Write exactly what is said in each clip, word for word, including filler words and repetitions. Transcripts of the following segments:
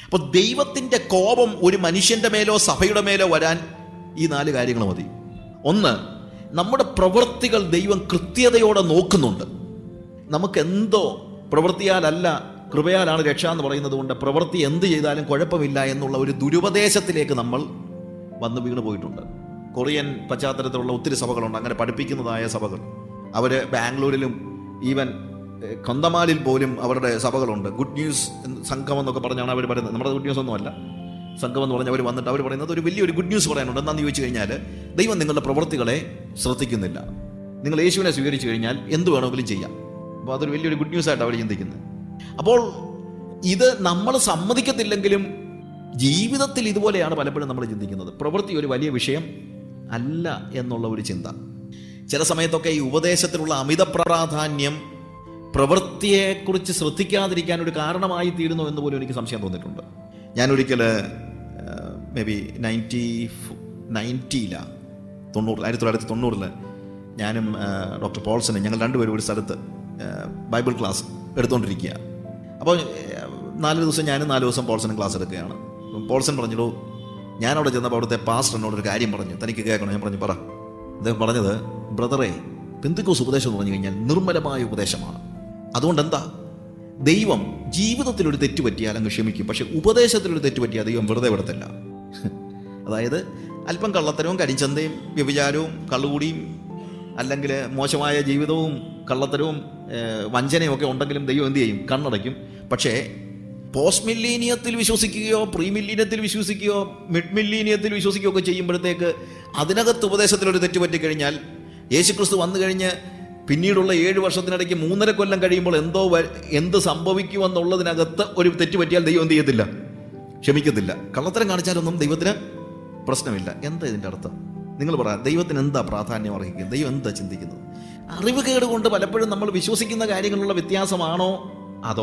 അപ്പോൾ ദൈവത്തിൻ്റെ കോപം ഒരു മനുഷ്യൻ്റെ മേലോ സഭയുടെ മേലോ വരാൻ ഈ നാല് കാര്യങ്ങൾ മതി. ഒന്ന്, നമ്മുടെ പ്രവൃത്തികൾ ദൈവം കൃത്യതയോടെ നോക്കുന്നുണ്ട്. നമുക്കെന്തോ പ്രവൃത്തിയാലല്ല കൃപയാലാണ് രക്ഷ എന്ന് പറയുന്നത് കൊണ്ട് പ്രവൃത്തി എന്ത് ചെയ്താലും കുഴപ്പമില്ല എന്നുള്ള ഒരു ദുരുപദേശത്തിലേക്ക് നമ്മൾ വന്ന് വീണ് പോയിട്ടുണ്ട്. കൊറിയൻ പശ്ചാത്തലത്തിലുള്ള ഒത്തിരി സഭകളുണ്ട്, അങ്ങനെ പഠിപ്പിക്കുന്നതായ സഭകൾ. അവർ ബാംഗ്ലൂരിലും ഈവൻ കൊന്തമാലിൽ പോലും അവരുടെ സഭകളുണ്ട്. ഗുഡ് ന്യൂസ് സംഘം എന്നൊക്കെ പറഞ്ഞാണ് അവർ പറയുന്നത്. നമ്മുടെ ഗുഡ് ന്യൂസ് ഒന്നുമല്ല, സംഘം എന്ന് പറഞ്ഞാൽ അവർ വന്നിട്ട് അവർ പറയുന്നത് ഒരു വലിയൊരു ഗുഡ് ന്യൂസ് പറയാനുണ്ട്. എന്താണെന്ന് ചോദിച്ചു കഴിഞ്ഞാൽ, ദൈവം നിങ്ങളുടെ പ്രവൃത്തികളെ ശ്രദ്ധിക്കുന്നില്ല. നിങ്ങൾ യേശുവിനെ സ്വീകരിച്ചു കഴിഞ്ഞാൽ എന്ത് വേണമെങ്കിലും ചെയ്യാം. അപ്പോൾ അതൊരു വലിയൊരു ഗുഡ് ന്യൂസ് ആയിട്ട് അവർ ചിന്തിക്കുന്നത്. അപ്പോൾ ഇത് നമ്മൾ സമ്മതിക്കത്തില്ലെങ്കിലും ജീവിതത്തിൽ ഇതുപോലെയാണ് പലപ്പോഴും നമ്മൾ ചിന്തിക്കുന്നത്. പ്രവൃത്തി ഒരു വലിയ വിഷയം അല്ല എന്നുള്ള ഒരു ചിന്ത. ചില സമയത്തൊക്കെ ഈ ഉപദേശത്തിലുള്ള അമിത പ്രാധാന്യം പ്രവൃത്തിയെക്കുറിച്ച് ശ്രദ്ധിക്കാതിരിക്കാൻ ഒരു കാരണമായി തീരുന്നു എന്ന് പോലും എനിക്ക് സംശയം തോന്നിയിട്ടുണ്ട്. ഞാനൊരിക്കൽ മേ ബി നയൻറ്റി നയൻറ്റിയിലാണ് തൊണ്ണൂറിൽ ആയിരത്തി തൊള്ളായിരത്തി തൊണ്ണൂറിൽ ഞാനും ഡോക്ടർ പോൾസനും ഞങ്ങൾ രണ്ടുപേരും ഒരു സ്ഥലത്ത് ബൈബിൾ ക്ലാസ് എടുത്തുകൊണ്ടിരിക്കുക. അപ്പോൾ നാല് ദിവസം ഞാനും നാല് ദിവസം പോൾസനും ക്ലാസ് എടുക്കുകയാണ്. പോൾസൻ പറഞ്ഞിടൂ, ഞാനവിടെ ചെന്നപ്പോൾ അവിടുത്തെ പാസ്റ്റർ എന്നോടൊരു കാര്യം പറഞ്ഞു, തനിക്ക് കേൾക്കണം. ഞാൻ പറഞ്ഞു, പറ. അദ്ദേഹം പറഞ്ഞത്, ബ്രദറെ, പെന്തിക്കോസ് ഉപദേശം എന്ന് പറഞ്ഞു കഴിഞ്ഞാൽ നിർമ്മലമായ ഉപദേശമാണ്. അതുകൊണ്ട് എന്താ, ദൈവം ജീവിതത്തിലൊരു തെറ്റ് പറ്റിയാൽ അങ്ങ് ക്ഷമിക്കും, പക്ഷെ ഉപദേശത്തിലൊരു തെറ്റ് പറ്റിയാൽ ദൈവം വെറുതെ വിടത്തില്ല. അതായത് അല്പം കള്ളത്തരവും കരിഞ്ചന്തയും വ്യഭിചാരവും കള്ളുകൂടിയും അല്ലെങ്കിൽ മോശമായ ജീവിതവും കള്ളത്തരവും വഞ്ചനയും ഒക്കെ ഉണ്ടെങ്കിലും ദൈവം എന്ത് ചെയ്യും? കണ്ണടയ്ക്കും. പക്ഷേ പോസ്റ്റ് മില്ലീനിയത്തിൽ വിശ്വസിക്കുകയോ പ്രീ മില്ലീനിയത്തിൽ വിശ്വസിക്കുകയോ മിഡ് മില്ലീനിയത്തിൽ വിശ്വസിക്കുകയോ ഒക്കെ ചെയ്യുമ്പോഴത്തേക്ക് അതിനകത്ത് ഉപദേശത്തിലൊരു തെറ്റ് പറ്റിക്കഴിഞ്ഞാൽ യേശുക്രിസ്തു വന്നു കഴിഞ്ഞ് പിന്നീടുള്ള ഏഴ് വർഷത്തിനിടയ്ക്ക് മൂന്നര കൊല്ലം കഴിയുമ്പോൾ എന്തോ എന്ത് സംഭവിക്കുമെന്നുള്ളതിനകത്ത് ഒരു തെറ്റ് പറ്റിയാൽ ദൈവം എന്ത് ചെയ്യത്തില്ല? ക്ഷമിക്കത്തില്ല. കള്ളത്തരം കാണിച്ചാലൊന്നും ദൈവത്തിന് പ്രശ്നമില്ല. എന്താ ഇതിൻ്റെ അർത്ഥം? നിങ്ങൾ പറ, ദൈവത്തിന് എന്താ പ്രാധാന്യം അർഹിക്കുന്നത്? ദൈവം എന്താ ചിന്തിക്കുന്നത്? അറിവ് കേട് കൊണ്ട് പലപ്പോഴും നമ്മൾ വിശ്വസിക്കുന്ന കാര്യങ്ങളുള്ള വ്യത്യാസമാണോ, അതോ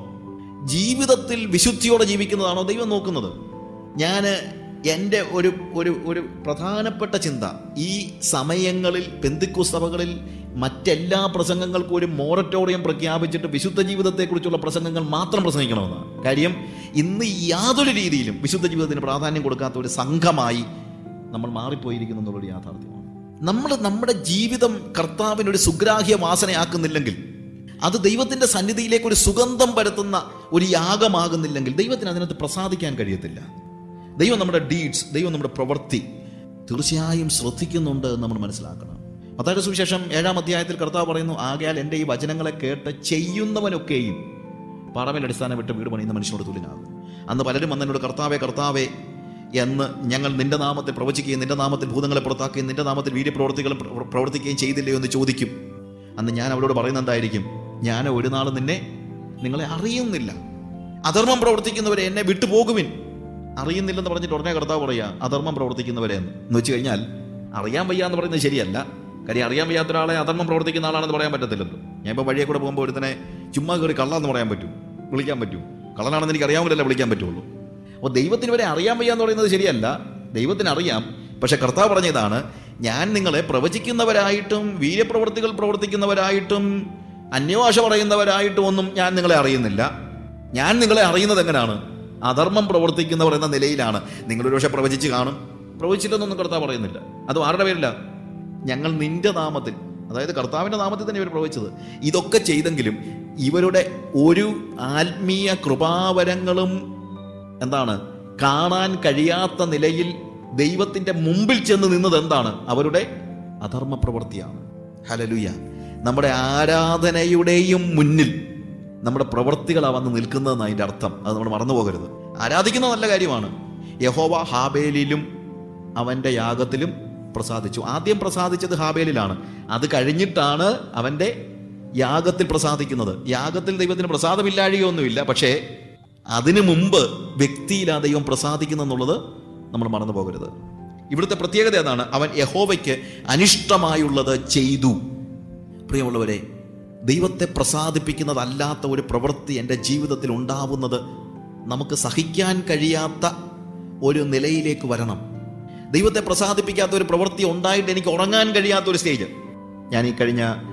ജീവിതത്തിൽ വിശുദ്ധിയോടെ ജീവിക്കുന്നതാണോ ദൈവം നോക്കുന്നത്? ഞാൻ എൻ്റെ ഒരു ഒരു ഒരു പ്രധാനപ്പെട്ട ചിന്ത, ഈ സമയങ്ങളിൽ പെന്തിക്കോസ്ത് സഭകളിൽ മറ്റെല്ലാ പ്രസംഗങ്ങൾക്കും ഒരു മൊറട്ടോറിയം പ്രഖ്യാപിച്ചിട്ട് വിശുദ്ധ ജീവിതത്തെക്കുറിച്ചുള്ള പ്രസംഗങ്ങൾ മാത്രം പ്രസംഗിക്കണമെന്നാണ്. കാര്യം ഇന്ന് യാതൊരു രീതിയിലും വിശുദ്ധ ജീവിതത്തിന് പ്രാധാന്യം കൊടുക്കാത്ത ഒരു സംഘമായി നമ്മൾ മാറിപ്പോയിരിക്കുന്നു എന്നുള്ളൊരു യാഥാർത്ഥ്യമാണ്. നമ്മൾ നമ്മുടെ ജീവിതം കർത്താവിനൊരു സുഗ്രാഹ്യ വാസനയാക്കുന്നില്ലെങ്കിൽ, അത് ദൈവത്തിൻ്റെ സന്നിധിയിലേക്ക് ഒരു സുഗന്ധം പരത്തുന്ന ഒരു യാഗമാകുന്നില്ലെങ്കിൽ ദൈവത്തിന് അതിനകത്ത് പ്രസാദിക്കാൻ കഴിയത്തില്ല. ദൈവം നമ്മുടെ ഡീഡ്സ്, ദൈവം നമ്മുടെ പ്രവൃത്തി തീർച്ചയായും ശ്രദ്ധിക്കുന്നുണ്ട് എന്ന് നമ്മൾ മനസ്സിലാക്കണം. മത്തായിയുടെ സുവിശേഷം ഏഴാം അധ്യായത്തിൽ കർത്താവ് പറയുന്നു, ആകയാൽ എൻ്റെ ഈ വചനങ്ങളെ കേട്ട് ചെയ്യുന്നവനൊക്കെയും പാറമേൽ അടിസ്ഥാനം വിട്ട് വീട് പണിയുന്ന മനുഷ്യനോട് തുല്യനാകും. അന്ന് പലരും വന്നതിനോട്, കർത്താവേ കർത്താവേ എന്ന് ഞങ്ങൾ നിന്റെ നാമത്തിൽ പ്രവചിക്കുകയും നിന്റെ നാമത്തിൽ ഭൂതങ്ങളെ പുറത്താക്കുകയും നിന്റെ നാമത്തിൽ വീര്യപ്രവർത്തികൾ പ്രവർത്തിക്കുകയും ചെയ്തില്ലയോ എന്ന് ചോദിക്കും. അന്ന് ഞാൻ അവരോട് പറയുന്നത് എന്തായിരിക്കും? ഞാൻ ഒരു നാളും നിന്നെ നിങ്ങളെ അറിയുന്നില്ല. അധർമ്മം പ്രവർത്തിക്കുന്നവരെ എന്നെ വിട്ടുപോകുവിൻ. അറിയുന്നില്ലെന്ന് പറഞ്ഞിട്ട് ഉടനെ കർത്താവ് പറയുക അധർമ്മം പ്രവർത്തിക്കുന്നവരെ എന്ന് എന്ന് വെച്ച് കഴിഞ്ഞാൽ അറിയാൻ വയ്യ എന്ന് പറയുന്നത് ശരിയല്ല. കാര്യം അറിയാൻ വയ്യാത്ത ഒരാളെ അധർമ്മം പ്രവർത്തിക്കുന്ന ആളാണെന്ന് പറയാൻ പറ്റത്തില്ലല്ലോ. ഞാൻ ഇപ്പോൾ വഴിയെ കൂടെ പോകുമ്പോൾ ഒരുത്തനെ ചുമ്മാ കയറി കള്ളാന്ന് പറയാൻ പറ്റും, വിളിക്കാൻ പറ്റും. കള്ളനാണെന്ന് എനിക്ക് അറിയാമല്ലോ വിളിക്കാൻ പറ്റുള്ളൂ. അപ്പോൾ ദൈവത്തിന് വരെ അറിയാൻ വയ്യ എന്ന് പറയുന്നത് ശരിയല്ല. ദൈവത്തിന് അറിയാം. പക്ഷെ കർത്താവ് പറഞ്ഞതാണ്, ഞാൻ നിങ്ങളെ പ്രവചിക്കുന്നവരായിട്ടും വീര്യപ്രവർത്തികൾ പ്രവർത്തിക്കുന്നവരായിട്ടും അന്യഭാഷ പറയുന്നവരായിട്ടും ഒന്നും ഞാൻ നിങ്ങളെ അറിയുന്നില്ല. ഞാൻ നിങ്ങളെ അറിയുന്നത് എങ്ങനെയാണ്? അധർമ്മം പ്രവർത്തിക്കുന്നവർ എന്ന നിലയിലാണ്. നിങ്ങളൊരു പക്ഷേ പ്രവചിച്ച് കാണും, പ്രവചിച്ചില്ലെന്നൊന്നും കർത്താവ് പറയുന്നില്ല. അത് ആരുടെ പേരില്ല? ഞങ്ങൾ നിന്റെ നാമത്തിൽ, അതായത് കർത്താവിൻ്റെ നാമത്തിൽ തന്നെ ഇവർ പ്രവചിച്ചത്. ഇതൊക്കെ ചെയ്തെങ്കിലും ഇവരുടെ ഒരു ആത്മീയ കൃപാവരങ്ങളും എന്താണ് കാണാൻ കഴിയാത്ത നിലയിൽ ദൈവത്തിൻ്റെ മുമ്പിൽ ചെന്ന് നിന്നത് എന്താണ്? അവരുടെ അധർമ്മ പ്രവൃത്തിയാണ്. ഹല്ലേലൂയ. നമ്മുടെ ആരാധനയുടെയും മുന്നിൽ നമ്മുടെ പ്രവൃത്തികളാണ് വന്ന് നിൽക്കുന്നതെന്ന് അതിൻ്റെ അർത്ഥം. അത് നമ്മൾ മറന്നു പോകരുത്. ആരാധിക്കുന്ന നല്ല കാര്യമാണ്. യഹോവ ഹാബേലിലും അവൻ്റെ യാഗത്തിലും പ്രസാദിച്ചു. ആദ്യം പ്രസാദിച്ചത് ഹാബേലിലാണ്, അത് കഴിഞ്ഞിട്ടാണ് അവൻ്റെ യാഗത്തിൽ പ്രസാദിക്കുന്നത്. യാഗത്തിൽ ദൈവത്തിന് പ്രസാദമില്ലാഴികയൊന്നുമില്ല, പക്ഷേ അതിനു മുമ്പ് വ്യക്തിയിലാ ദൈവം പ്രസാദിക്കുന്നെന്നുള്ളത് നമ്മൾ മറന്നു പോകരുത്. ഇവിടുത്തെ പ്രത്യേകത അതാണ്, അവൻ യഹോവയ്ക്ക് അനിഷ്ടമായുള്ളത് ചെയ്തു. പ്രിയമുള്ളവരെ, ദൈവത്തെ പ്രസാദിപ്പിക്കുന്നതല്ലാത്ത ഒരു പ്രവൃത്തി എൻ്റെ ജീവിതത്തിൽ ഉണ്ടാവുന്നത് നമുക്ക് സഹിക്കാൻ കഴിയാത്ത ഒരു നിലയിലേക്ക് വരണം. ദൈവത്തെ പ്രസാദിപ്പിക്കാത്ത ഒരു പ്രവൃത്തി ഉണ്ടായിട്ട് എനിക്ക് ഉറങ്ങാൻ കഴിയാത്ത ഒരു സ്റ്റേജ്. ഞാൻ ഈ കഴിഞ്ഞ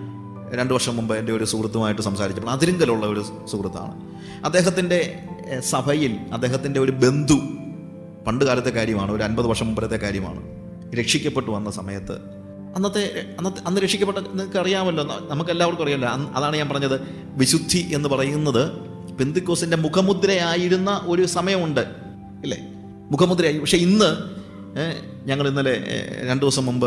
രണ്ട് വർഷം മുമ്പ് എൻ്റെ ഒരു സുഹൃത്തുമായിട്ട് സംസാരിച്ചപ്പോൾ, അതിരിങ്കലുള്ള ഒരു സുഹൃത്താണ്. അദ്ദേഹത്തിൻ്റെ സഭയിൽ അദ്ദേഹത്തിൻ്റെ ഒരു ബന്ധു, പണ്ട് കാലത്തെ കാര്യമാണ്, ഒരു അൻപത് വർഷം മുമ്പത്തെ കാര്യമാണ്, രക്ഷിക്കപ്പെട്ടു വന്ന സമയത്ത്, അന്നത്തെ അന്നത്തെ അന്ന് രക്ഷിക്കപ്പെട്ട, നിങ്ങൾക്ക് അറിയാമല്ലോ, നമുക്കെല്ലാവർക്കും അറിയാമല്ലോ, അതാണ് ഞാൻ പറഞ്ഞത്, വിശുദ്ധി എന്ന് പറയുന്നത് പെന്തിക്കോസിൻ്റെ മുഖമുദ്രയായിരുന്ന ഒരു സമയമുണ്ട് ഇല്ലേ, മുഖമുദ്രയായി. പക്ഷെ ഇന്ന് ഞങ്ങൾ ഇന്നലെ രണ്ട് ദിവസം മുമ്പ്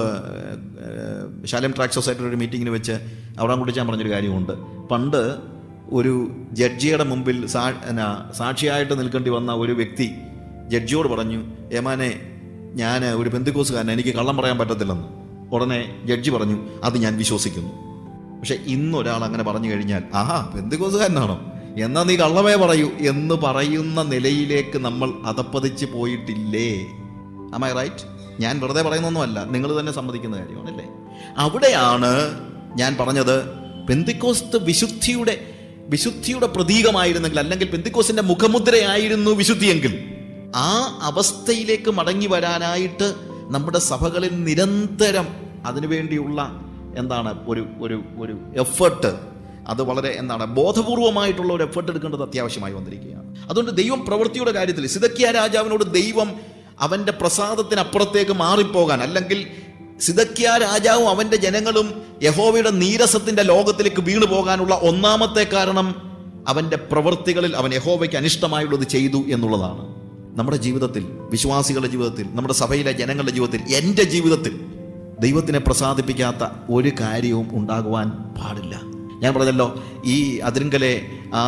ശാലേം ട്രാക്ക് സൊസൈറ്റിയുടെ ഒരു മീറ്റിങ്ങിന് വെച്ച് അവിടെ കുടിച്ചാൻ പറഞ്ഞൊരു കാര്യമുണ്ട്. പണ്ട് ഒരു ജഡ്ജിയുടെ മുമ്പിൽ സാ എന്നാ സാക്ഷിയായിട്ട് നിൽക്കേണ്ടി വന്ന ഒരു വ്യക്തി ജഡ്ജിയോട് പറഞ്ഞു, ഏമാനെ ഞാൻ ഒരു പെന്തിക്കോസുകാരൻ, എനിക്ക് കള്ളം പറയാൻ പറ്റത്തില്ലെന്ന്. ഉടനെ ജഡ്ജി പറഞ്ഞു, അത് ഞാൻ വിശ്വസിക്കുന്നു. പക്ഷെ ഇന്നൊരാൾ അങ്ങനെ പറഞ്ഞു കഴിഞ്ഞാൽ, ആഹാ പെന്തിക്കോസുകാരനാണോ, എന്നാൽ നീ കള്ളമേ പറയൂ എന്ന് പറയുന്ന നിലയിലേക്ക് നമ്മൾ അധപ്പതിച്ച് പോയിട്ടില്ലേ? Am I right? ഞാൻ വെറുതെ പറയുന്നൊന്നുമല്ല, നിങ്ങൾ തന്നെ സമ്മതിക്കുന്ന കാര്യമാണല്ലേ. അവിടെയാണ് ഞാൻ പറഞ്ഞത്, പെന്തിക്കോസ്ത് വിശുദ്ധിയുടെ വിശുദ്ധിയുടെ പ്രതീകമായിരുന്നെങ്കിൽ, അല്ലെങ്കിൽ പെന്തിക്കോസിന്റെ മുഖമുദ്രയായിരുന്നു വിശുദ്ധിയെങ്കിൽ, ആ അവസ്ഥയിലേക്ക് മടങ്ങി വരാനായിട്ട് നമ്മുടെ സഭകളിൽ നിരന്തരം അതിനുവേണ്ടിയുള്ള എന്താണ് ഒരു ഒരു ഒരു എഫേർട്ട്, അത് വളരെ എന്താണ് ബോധപൂർവമായിട്ടുള്ള ഒരു എഫേർട്ട് എടുക്കേണ്ടത് അത്യാവശ്യമായി വന്നിരിക്കുകയാണ്. അതുകൊണ്ട് ദൈവം പ്രവൃത്തിയുടെ കാര്യത്തിൽ സിദക്കിയ രാജാവിനോട് ദൈവം അവൻ്റെ പ്രസാദത്തിനപ്പുറത്തേക്ക് മാറിപ്പോകാൻ, അല്ലെങ്കിൽ സിദക്കിയ രാജാവും അവൻ്റെ ജനങ്ങളും യഹോവയുടെ നീരസത്തിൻ്റെ ലോകത്തിലേക്ക് വീണു പോകാനുള്ള ഒന്നാമത്തെ കാരണം അവൻ്റെ പ്രവൃത്തികളിൽ അവൻ യഹോവയ്ക്ക് അനിഷ്ടമായുള്ളത് ചെയ്തു എന്നുള്ളതാണ്. നമ്മുടെ ജീവിതത്തിൽ, വിശ്വാസികളുടെ ജീവിതത്തിൽ, നമ്മുടെ സഭയിലെ ജനങ്ങളുടെ ജീവിതത്തിൽ, എൻ്റെ ജീവിതത്തിൽ ദൈവത്തിനെ പ്രസാദിപ്പിക്കാത്ത ഒരു കാര്യവും ഉണ്ടാകുവാൻ പാടില്ല. ഞാൻ പറഞ്ഞല്ലോ, ഈ അതിരിങ്കലെ ആ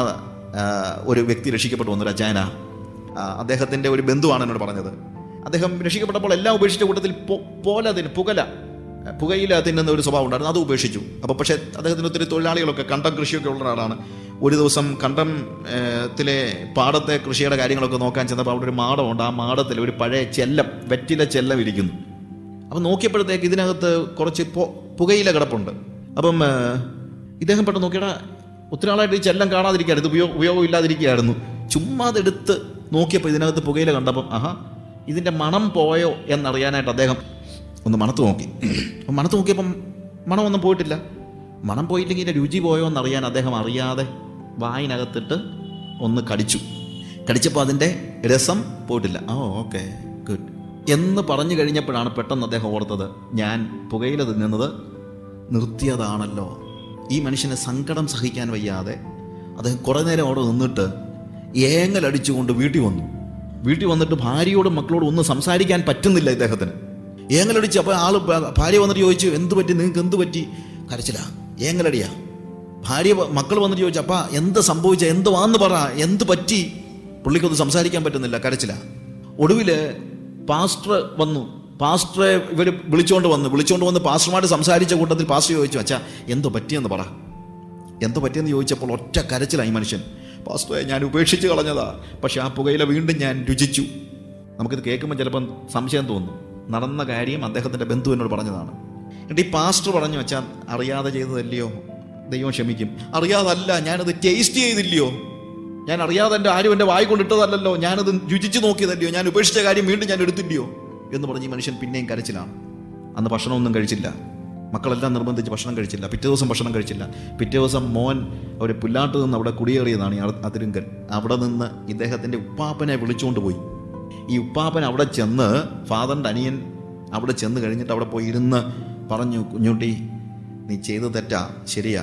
ഒരു വ്യക്തി രക്ഷിക്കപ്പെട്ടു വന്നൊരു അച്ചായന, അദ്ദേഹത്തിൻ്റെ ഒരു ബന്ധുവാണ് എന്നോട് പറഞ്ഞത്. അദ്ദേഹം രക്ഷിക്കപ്പെട്ടപ്പോൾ എല്ലാം ഉപേക്ഷിച്ച കൂട്ടത്തിൽ പോലതിന് പുകല പുകയില തിന്നുന്ന ഒരു സ്വഭാവം ഉണ്ടായിരുന്നു, അത് ഉപേക്ഷിച്ചു. അപ്പോൾ പക്ഷേ അദ്ദേഹത്തിന് ഒത്തിരി തൊഴിലാളികളൊക്കെ, കണ്ടം കൃഷിയൊക്കെ ഉള്ള ഒരാളാണ്. ഒരു ദിവസം കണ്ടത്തിലെ പാടത്തെ കൃഷിയുടെ കാര്യങ്ങളൊക്കെ നോക്കാൻ ചെന്നപ്പോൾ അവിടെ ഒരു മാടമുണ്ട്. ആ മാടത്തിൽ ഒരു പഴയ ചെല്ലം, വെറ്റില ചെല്ലം ഇരിക്കുന്നു. അപ്പം നോക്കിയപ്പോഴത്തേക്ക് ഇതിനകത്ത് കുറച്ച് പുകയില കിടപ്പുണ്ട്. അപ്പം ഇദ്ദേഹം പെട്ടെന്ന് നോക്കിയാൽ ഒത്തിരി നാളായിട്ട് ഈ ചെല്ലം കാണാതിരിക്കുകയായിരുന്നു, ഉപയോഗ ഉപയോഗം ഇല്ലാതിരിക്കുകയായിരുന്നു. ചുമ്മാ അതെടുത്ത് നോക്കിയപ്പോൾ ഇതിനകത്ത് പുകയില കണ്ടപ്പം, ആഹാ ഇതിൻ്റെ മണം പോയോ എന്നറിയാനായിട്ട് അദ്ദേഹം ഒന്ന് മണത്ത് നോക്കി. അപ്പം മണത്ത് നോക്കിയപ്പം മണമൊന്നും പോയിട്ടില്ല. മണം പോയില്ലെങ്കിൽ ഇതിൻ്റെ രുചി പോയോ എന്നറിയാൻ അദ്ദേഹം അറിയാതെ വായിനകത്തിട്ട് ഒന്ന് കടിച്ചു. കടിച്ചപ്പോൾ അതിൻ്റെ രസം പോയിട്ടില്ല. ഓ ഓക്കെ ഗുഡ് എന്ന് പറഞ്ഞു കഴിഞ്ഞപ്പോഴാണ് പെട്ടെന്ന് അദ്ദേഹം ഓർത്തത്, ഞാൻ പുകയില തിന്നുന്നത് നിർത്തിയതാണല്ലോ. ഈ മനുഷ്യന് സങ്കടം സഹിക്കാൻ വയ്യാതെ അദ്ദേഹം കുറേ നേരം അവിടെ നിന്നിട്ട് ഏങ്ങലടിച്ചുകൊണ്ട് വീട്ടിൽ വന്നു. വീട്ടിൽ വന്നിട്ട് ഭാര്യയോടും മക്കളോടും ഒന്നും സംസാരിക്കാൻ പറ്റുന്നില്ല ഇദ്ദേഹത്തിന്. ഏങ്ങലടിച്ച് അപ്പോൾ ആൾ ഭാര്യ വന്നിട്ട് ചോദിച്ചു, എന്ത് പറ്റി, നിങ്ങൾക്ക് എന്ത് പറ്റി? കരച്ചില്ല, ഏങ്ങലടിയാ. ഭാര്യ മക്കൾ വന്നിട്ട് ചോദിച്ചു, അപ്പാ എന്ത് സംഭവിച്ച, എന്ത് വാന്ന് പറ, എന്ത് പറ്റി? പുള്ളിക്കൊന്നും സംസാരിക്കാൻ പറ്റുന്നില്ല, കരച്ചില്ല. ഒടുവിൽ പാസ്റ്റർ വന്നു. പാസ്റ്ററെ ഇവർ വിളിച്ചുകൊണ്ട് വന്നു വിളിച്ചുകൊണ്ട് വന്ന് പാസ്റ്റർമാർ സംസാരിച്ച കൂട്ടത്തിൽ പാസ്റ്റർ ചോദിച്ചു, അച്ഛാ എന്തോ പറ്റിയെന്ന് പറ. എന്തോ പറ്റിയെന്ന് ചോദിച്ചപ്പോൾ ഒറ്റ കരച്ചിലായി മനുഷ്യൻ. പാസ്റ്ററെ ഞാൻ ഉപേക്ഷിച്ച് കളഞ്ഞതാ, പക്ഷെ ആ പുകയില വീണ്ടും ഞാൻ രുചിച്ചു. നമുക്കിത് കേൾക്കുമ്പോൾ ചിലപ്പം സംശയം തോന്നും. നടന്ന കാര്യം അദ്ദേഹത്തിൻ്റെ ബന്ധു എന്നോട് പറഞ്ഞതാണ്. എന്നിട്ട് ഈ പാസ്റ്റർ പറഞ്ഞു, വെച്ചാൽ അറിയാതെ ചെയ്തതല്ലയോ, ദൈവം ക്ഷമിക്കും. അറിയാതല്ല, ഞാനത് ടേസ്റ്റ് ചെയ്തില്ലയോ, ഞാൻ അറിയാതെ എൻ്റെ ആരും എൻ്റെ വായി കൊണ്ടിട്ടതല്ലല്ലോ, ഞാനത് രുചിച്ച് നോക്കിയതല്ലയോ, ഞാൻ ഉപേക്ഷിച്ച കാര്യം വീണ്ടും ഞാൻ എടുത്തില്ലയോ എന്ന് പറഞ്ഞ് ഈ മനുഷ്യൻ പിന്നെയും കരച്ചിലാണ്. അന്ന് ഭക്ഷണമൊന്നും കഴിച്ചില്ല, മക്കളെല്ലാം നിർബന്ധിച്ച് ഭക്ഷണം കഴിച്ചില്ല. പിറ്റേ ദിവസം ഭക്ഷണം കഴിച്ചില്ല. പിറ്റേ ദിവസം മോൻ ഒരു പുല്ലാട്ട് നിന്ന് അവിടെ കുടിയേറിയതാണ് ഈ അതിരുങ്കൽ. അവിടെ നിന്ന് ഇദ്ദേഹത്തിൻ്റെ ഉപ്പാപ്പനെ വിളിച്ചുകൊണ്ട് പോയി. ഈ ഉപ്പാപ്പൻ അവിടെ ചെന്ന്, ഫാദറിൻ്റെ അനിയൻ അവിടെ ചെന്ന് കഴിഞ്ഞിട്ട് അവിടെ പോയി ഇരുന്ന് പറഞ്ഞു, കുഞ്ഞുട്ടി നീ ചെയ്ത് തെറ്റാ, ശരിയാ,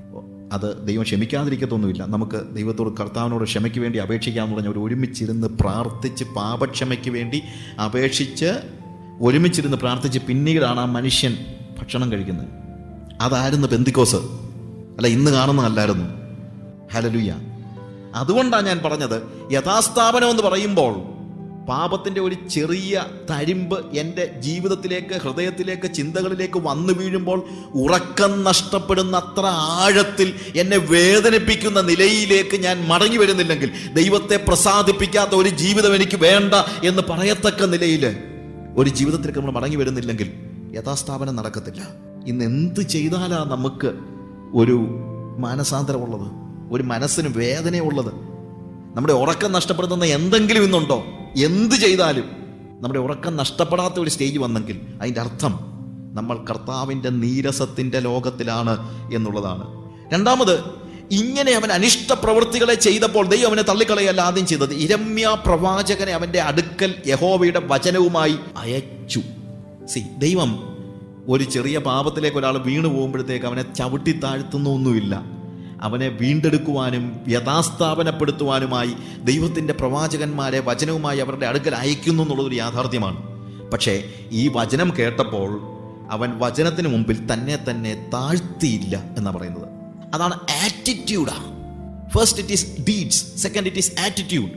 അത് ദൈവം ക്ഷമിക്കാതിരിക്കത്തൊന്നുമില്ല, നമുക്ക് ദൈവത്തോട് കർത്താവിനോട് ക്ഷമയ്ക്ക് വേണ്ടി അപേക്ഷിക്കാമെന്ന് പറഞ്ഞ് അവർ ഒരുമിച്ചിരുന്ന് പ്രാർത്ഥിച്ച് പാപക്ഷമയ്ക്ക് വേണ്ടി അപേക്ഷിച്ച് ഒരുമിച്ചിരുന്ന് പ്രാർത്ഥിച്ച് പിന്നീടാണ് ആ മനുഷ്യൻ ഭക്ഷണം കഴിക്കുന്നത്. അതായിരുന്നു പെന്തിക്കോസ്, അല്ല ഇന്ന് കാണുന്നതല്ലായിരുന്നു. ഹല്ലേലൂയ. അതുകൊണ്ടാണ് ഞാൻ പറഞ്ഞത്, യഥാസ്ഥാപനം എന്ന് പറയുമ്പോൾ പാപത്തിൻ്റെ ഒരു ചെറിയ തരിമ്പ് എൻ്റെ ജീവിതത്തിലേക്ക്, ഹൃദയത്തിലേക്ക്, ചിന്തകളിലേക്ക് വന്നു വീഴുമ്പോൾ ഉറക്കം നഷ്ടപ്പെടുന്ന അത്ര ആഴത്തിൽ എന്നെ വേദനിപ്പിക്കുന്ന നിലയിലേക്ക് ഞാൻ മടങ്ങി വരുന്നില്ലെങ്കിൽ, ദൈവത്തെ പ്രസാദിപ്പിക്കാത്ത ഒരു ജീവിതം എനിക്ക് വേണ്ട എന്ന് പറയത്തക്ക നിലയിൽ ഒരു ജീവിതത്തിലേക്ക് നമ്മൾ മടങ്ങി വരുന്നില്ലെങ്കിൽ യഥാസ്ഥാപനം നടക്കത്തില്ല. ഇന്ന് എന്ത് ചെയ്താലാ നമുക്ക് ഒരു മാനസാന്തരമുള്ളത്, ഒരു മനസ്സിന് വേദനയുള്ളത്? നമ്മുടെ ഉറക്കം നഷ്ടപ്പെടുത്തുന്ന എന്തെങ്കിലും ഇന്നുണ്ടോ? എന്ത് ചെയ്താലും നമ്മുടെ ഉറക്കം നഷ്ടപ്പെടാത്ത ഒരു സ്റ്റേജ് വന്നെങ്കിൽ അതിൻ്റെ അർത്ഥം നമ്മൾ കർത്താവിൻ്റെ നീരസത്തിൻ്റെ ലോകത്തിലാണ് എന്നുള്ളതാണ്. രണ്ടാമത്, ഇങ്ങനെ അവൻ അനിഷ്ട പ്രവൃത്തികളെ ചെയ്തപ്പോൾ ദൈവം അവനെ തള്ളിക്കളയല്ല ആദ്യം ചെയ്തത്. യിരെമ്യാ പ്രവാചകനെ അവൻ്റെ അടുക്കൽ യഹോവയുടെ വചനവുമായി അയച്ചു. സി, ദൈവം ഒരു ചെറിയ പാപത്തിലേക്ക് ഒരാൾ വീണു പോകുമ്പോഴത്തേക്ക് അവനെ ചവിട്ടി താഴ്ത്തുന്നൊന്നുമില്ല. അവനെ വീണ്ടെടുക്കുവാനും യഥാസ്ഥാപനപ്പെടുത്തുവാനുമായി ദൈവത്തിൻ്റെ പ്രവാചകന്മാരെ വചനവുമായി അവരുടെ അടുക്കൽ അയക്കുന്നു എന്നുള്ളതൊരു യാഥാർത്ഥ്യമാണ്. പക്ഷേ ഈ വചനം കേട്ടപ്പോൾ അവൻ വചനത്തിന് മുമ്പിൽ തന്നെ തന്നെ താഴ്ത്തിയില്ല എന്നാണ് പറയുന്നത്. അതാണ് ആറ്റിറ്റ്യൂഡാ. First it is deeds, second it is attitude.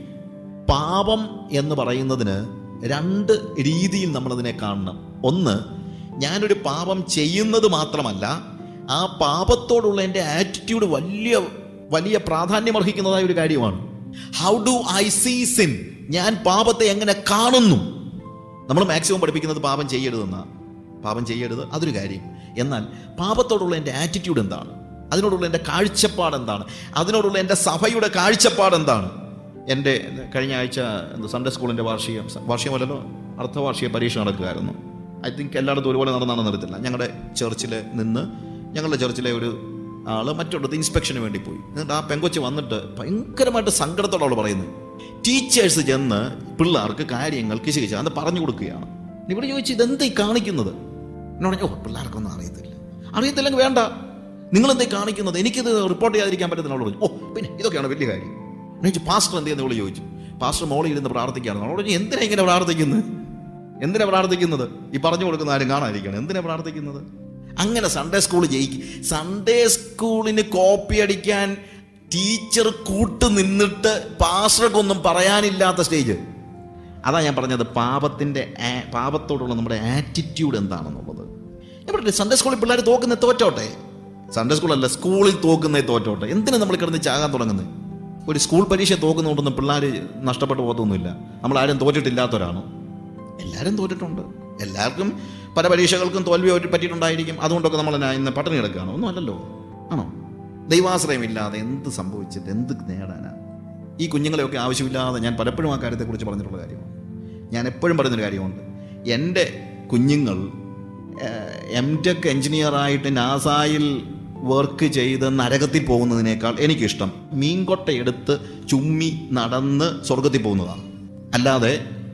പാപം എന്ന് പറയുന്നതിന് രണ്ട് രീതിയിൽ നമ്മളതിനെ കാണണം. ഒന്ന്, ഞാനൊരു പാപം ചെയ്യുന്നത് മാത്രമല്ല, ആ പാപത്തോടുള്ള എൻ്റെ ആറ്റിറ്റ്യൂഡ് വലിയ വലിയ പ്രാധാന്യമർഹിക്കുന്നതായ ഒരു കാര്യമാണ്. How do I see sin? ഞാൻ പാപത്തെ എങ്ങനെ കാണുന്നു? നമ്മൾ മാക്സിമം പഠിപ്പിക്കുന്നത് പാപം ചെയ്യരുതെന്നാണ്. പാപം ചെയ്യരുത്, അതൊരു കാര്യം. എന്നാൽ പാപത്തോടുള്ള എൻ്റെ ആറ്റിറ്റ്യൂഡ് എന്താണ്? അതിനോടുള്ള എൻ്റെ കാഴ്ചപ്പാട് എന്താണ്? അതിനോടുള്ള എൻ്റെ സഭയുടെ കാഴ്ചപ്പാട് എന്താണ്? എൻ്റെ കഴിഞ്ഞ ആഴ്ച സൺഡേ സ്കൂളിൻ്റെ വാർഷികം വാർഷികമല്ലല്ലോ അർദ്ധവാർഷിക പരീക്ഷ നടക്കുകയായിരുന്നു. ഐ തിങ്ക് എല്ലായിടത്തും ഒരുപോലെ നടന്നാണെന്ന് അറിയത്തില്ല. ഞങ്ങളുടെ ചർച്ചിൽ നിന്ന് ഞങ്ങളുടെ ചർച്ചിലെ ഒരു ആൾ മറ്റൊരിടത്ത് ഇൻസ്പെക്ഷന് വേണ്ടി പോയി. എന്നിട്ട് ആ പെങ്കൊച്ച് വന്നിട്ട് ഭയങ്കരമായിട്ട് സങ്കടത്തോടെ അവൾ പറയുന്നത്, ടീച്ചേഴ്സ് ചെന്ന് പിള്ളേർക്ക് കാര്യങ്ങൾ കിശികിച്ച് അത് പറഞ്ഞു കൊടുക്കുകയാണ്. ഇവിടെ ചോദിച്ചു, ഇതെന്താ ഈ കാണിക്കുന്നത്? എന്നോട്, ഓ പിള്ളേർക്കൊന്നും അറിയത്തില്ല. അറിയത്തില്ലെങ്കിൽ വേണ്ട, നിങ്ങളെന്തേ കാണിക്കുന്നത്? എനിക്കിത് റിപ്പോർട്ട് ചെയ്യാതിരിക്കാൻ പറ്റത്തില്ല. അവൾ പറഞ്ഞു, ഓ പിന്നെ ഇതൊക്കെയാണ് വലിയ കാര്യം. ചോദിച്ചു, പാസ്റ്റർ എന്തെന്ന് അവൾ ചോദിച്ചു. പാസ്റ്റർ മോളിൽ ഇരുന്ന് പ്രാർത്ഥിക്കുകയാണ്. അവളോട് പറഞ്ഞു, എന്തിനാ ഇങ്ങനെ പ്രാർത്ഥിക്കുന്നത്? എന്തിനാ പ്രാർത്ഥിക്കുന്നത്? ഈ പറഞ്ഞു കൊടുക്കുന്ന ആരും കാണാതിരിക്കണം. എന്തിനാ പ്രാർത്ഥിക്കുന്നത്? അങ്ങനെ സൺഡേ സ്കൂൾ ജയിക്കും. സൺഡേ സ്കൂളിന് കോപ്പി അടിക്കാൻ ടീച്ചർ കൂട്ട് നിന്നിട്ട് പാസ്റ്റർക്കൊന്നും പറയാനില്ലാത്ത സ്റ്റേജ്. അതാ ഞാൻ പറഞ്ഞത്, പാപത്തിൻ്റെ പാപത്തോടുള്ള നമ്മുടെ ആറ്റിറ്റ്യൂഡ് എന്താണെന്നുള്ളത്. ഞാൻ പറഞ്ഞിട്ട് സൺഡേ സ്കൂളിൽ പിള്ളേർ തോക്കുന്ന തോറ്റോട്ടെ. സൺഡേ സ്കൂളല്ല, സ്കൂളിൽ തോക്കുന്നേ തോറ്റോട്ടെ. എന്തിനാ നമ്മൾ കിടന്ന് ചാകാൻ തുടങ്ങുന്നത്? ഒരു സ്കൂൾ പരീക്ഷ തോക്കുന്നതുകൊണ്ടൊന്നും പിള്ളേർ നഷ്ടപ്പെട്ടു പോകത്തൊന്നുമില്ല. നമ്മളാരും തോറ്റിട്ടില്ലാത്തവരാണോ? എല്ലാവരും തോറ്റിട്ടുണ്ട്. എല്ലാവർക്കും പല പരീക്ഷകൾക്കും തോൽവി പറ്റിയിട്ടുണ്ടായിരിക്കും. അതുകൊണ്ടൊക്കെ നമ്മൾ ഇന്ന് പട്ടിണി കിടക്കുകയാണോ? ഒന്നും അല്ലല്ലോ. ആണോ? ദൈവാശ്രയമില്ലാതെ എന്ത് സംഭവിച്ചിട്ട് എന്ത് നേടാനാണ്? ഈ കുഞ്ഞുങ്ങളെയൊക്കെ ആവശ്യമില്ലാതെ, ഞാൻ പലപ്പോഴും ആ കാര്യത്തെക്കുറിച്ച് പറഞ്ഞിട്ടുള്ള കാര്യമാണ്. ഞാൻ എപ്പോഴും പറയുന്നൊരു കാര്യമുണ്ട്. എൻ്റെ കുഞ്ഞുങ്ങൾ എം ടെക് എൻജിനീയറായിട്ട് നാസായിൽ വർക്ക് ചെയ്ത് നരകത്തിൽ പോകുന്നതിനേക്കാൾ എനിക്കിഷ്ടം മീൻകൊട്ടയെടുത്ത് ചുമ്മി നടന്ന് സ്വർഗത്തിൽ പോകുന്നതാണ്. അല്ലാതെ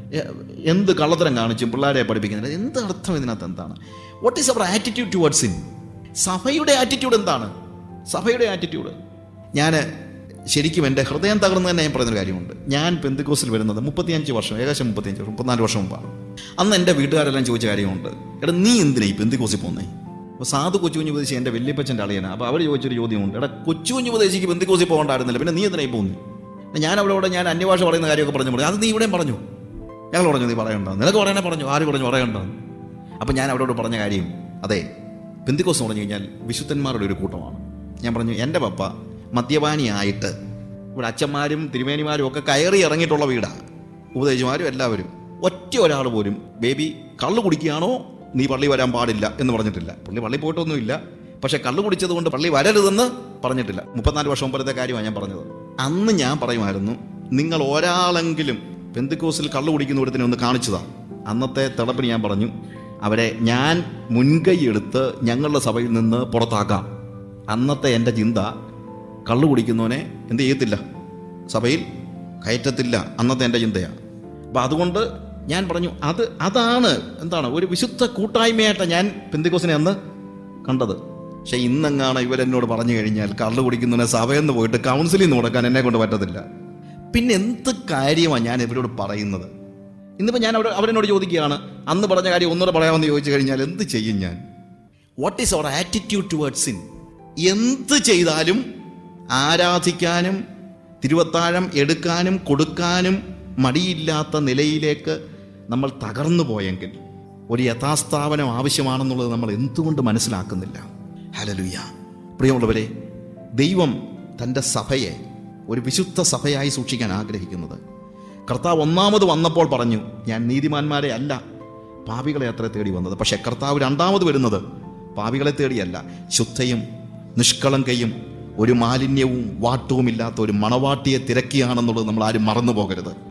എന്ത് കള്ളത്തരം കാണിച്ചും പിള്ളേരെ പഠിപ്പിക്കുന്നില്ല. എന്ത് അർത്ഥം ഇതിനകത്ത്? എന്താണ്? What is our attitude towards sin? സഭയുടെ ആറ്റിറ്റ്യൂഡ് എന്താണ്? സഭയുടെ ആറ്റിറ്റ്യൂഡ്. ഞാൻ ശരിക്കും എൻ്റെ ഹൃദയം തകർന്ന് തന്നെ ഞാൻ പറയുന്നൊരു കാര്യമുണ്ട്. ഞാൻ പെന്തക്കോസ്തിൽ വരുന്നത് മുപ്പത്തിയഞ്ച് വർഷം ഏകദേശം മുപ്പത്തിയഞ്ച് വർഷം മുപ്പത്തിനാല് വർഷം മുമ്പാണ്. അന്ന് എൻ്റെ വീട്ടുകാരെല്ലാം ചോദിച്ച കാര്യമുണ്ട്, എടാ നീ എന്തിനാ ഈ പെന്തക്കോസ്തിൽ പോകുന്നേ? അപ്പോൾ സാധു കൊച്ചു കുഞ്ഞു ഉപദേശി എൻ്റെ വല്യപ്പച്ചൻ്റെ അളിയനാണ്. അപ്പോൾ അവർ ചോദിച്ചൊരു ചോദ്യമുണ്ട്, എടാ കൊച്ചു കുഞ്ഞു ഉപദേശിക്ക് പെന്തക്കോസ്തിൽ പോകണ്ടായിരുന്നില്ല, പിന്നെ നീ എന്തിനായി പോകുന്നത്? ഞാൻ അവിടെ ഞാൻ അന്യഭാഷ പറയുന്ന കാര്യമൊക്കെ പറഞ്ഞു പറഞ്ഞു അത് നീ ഇവിടെയും പറഞ്ഞു. ഞങ്ങൾ പറഞ്ഞു, നീ പറയണ്ട, നിനക്ക് പറയാനേ പറഞ്ഞു, ആര് പറഞ്ഞു പറയണ്ട. അപ്പം ഞാൻ അവരോട് പറഞ്ഞ കാര്യം, അതെ, പെന്തക്കോസ്ത് പറഞ്ഞു കഴിഞ്ഞാൽ വിശുദ്ധന്മാരുടെ ഒരു കൂട്ടമാണ്. ഞാൻ പറഞ്ഞു, എൻ്റെ പപ്പ മദ്യപാനിയായിട്ട് ഇവിടെ അച്ഛന്മാരും തിരുമേനിമാരും ഒക്കെ കയറി ഇറങ്ങിയിട്ടുള്ള വീടാണ്, ഉപദേശിമാരും എല്ലാവരും. ഒറ്റ ഒരാൾ പോലും ബേബി കള്ളു കുടിക്കുകയാണോ നീ പള്ളി വരാൻ പാടില്ല എന്ന് പറഞ്ഞിട്ടില്ല. പുള്ളി പള്ളി പോയിട്ടൊന്നുമില്ല, പക്ഷെ കള്ളു കുടിച്ചത് കൊണ്ട് പള്ളി വരരുതെന്ന് പറഞ്ഞിട്ടില്ല. മുപ്പത്തിനാല് വർഷം മുമ്പത്തെ കാര്യമാണ് ഞാൻ പറഞ്ഞത്. അന്ന് ഞാൻ പറയുമായിരുന്നു, നിങ്ങൾ ഒരാളെങ്കിലും പെന്തക്കോസ്തിൽ കള്ളു കുടിക്കുന്നവരത്തിനെ ഒന്ന് കാണിച്ചതാണ്. അന്നത്തെ തിളപ്പിന് ഞാൻ പറഞ്ഞു, അവരെ ഞാൻ മുൻകൈ എടുത്ത് ഞങ്ങളുടെ സഭയിൽ നിന്ന് പുറത്താക്കാം. അന്നത്തെ എൻ്റെ ചിന്ത, കള്ളു കുടിക്കുന്നവനെ എന്ത് ചെയ്യത്തില്ല, സഭയിൽ കയറ്റത്തില്ല. അന്നത്തെ എൻ്റെ ചിന്തയാണ്. അപ്പം അതുകൊണ്ട് ഞാൻ പറഞ്ഞു, അത് അതാണ് എന്താണ് ഒരു വിശുദ്ധ കൂട്ടായ്മയായിട്ടാണ് ഞാൻ പെന്തക്കോസ്തിനെ അന്ന് കണ്ടത്. പക്ഷെ ഇന്നെങ്ങാണ് ഇവരെന്നോട് പറഞ്ഞു കഴിഞ്ഞാൽ കള്ളു കുടിക്കുന്നവനെ സഭയിൽ നിന്ന് പോയിട്ട് കൗൺസിലിൽ നിന്ന് കൊടുക്കാൻ എന്നെ കൊണ്ട് പറ്റത്തില്ല. പിന്നെ എന്ത് കാര്യമാണ് ഞാൻ ഇവരോട് പറയുന്നത്? ഇന്നിപ്പോൾ ഞാൻ അവർ അവരെന്നോട് ചോദിക്കുകയാണ്, അന്ന് പറഞ്ഞ കാര്യം ഒന്നുകൂടെ പറയാമെന്ന് ചോദിച്ചു കഴിഞ്ഞാൽ എന്ത് ചെയ്യും ഞാൻ? What is our attitude towards sin? എന്ത് ചെയ്താലും ആരാധിക്കാനും തിരുവത്താഴം എടുക്കാനും കൊടുക്കാനും മടിയില്ലാത്ത നിലയിലേക്ക് നമ്മൾ തകർന്നു പോയെങ്കിൽ ഒരു യഥാസ്ഥാപനം ആവശ്യമാണെന്നുള്ളത് നമ്മൾ എന്തുകൊണ്ട് മനസ്സിലാക്കുന്നില്ല? ഹല്ലേലൂയ. പ്രിയമുള്ളവരെ, ദൈവം തൻ്റെ സഭയെ ഒരു വിശുദ്ധ സഭയായി സൂക്ഷിക്കാൻ ആഗ്രഹിക്കുന്നത്. കർത്താവ് ഒന്നാമത് വന്നപ്പോൾ പറഞ്ഞു, ഞാൻ നീതിമാന്മാരെ അല്ല പാപികളെ അത്ര തേടി വന്നത്. പക്ഷേ കർത്താവ് രണ്ടാമത് വരുന്നത് പാപികളെ തേടിയല്ല, ശുദ്ധയും നിഷ്കളങ്കയും ഒരു മാലിന്യവും വാട്ടവും ഇല്ലാത്ത ഒരു മണവാട്ടിയെ തിരക്കിയാണെന്നുള്ളത് നമ്മൾ ആരും മറന്നു പോകരുത്.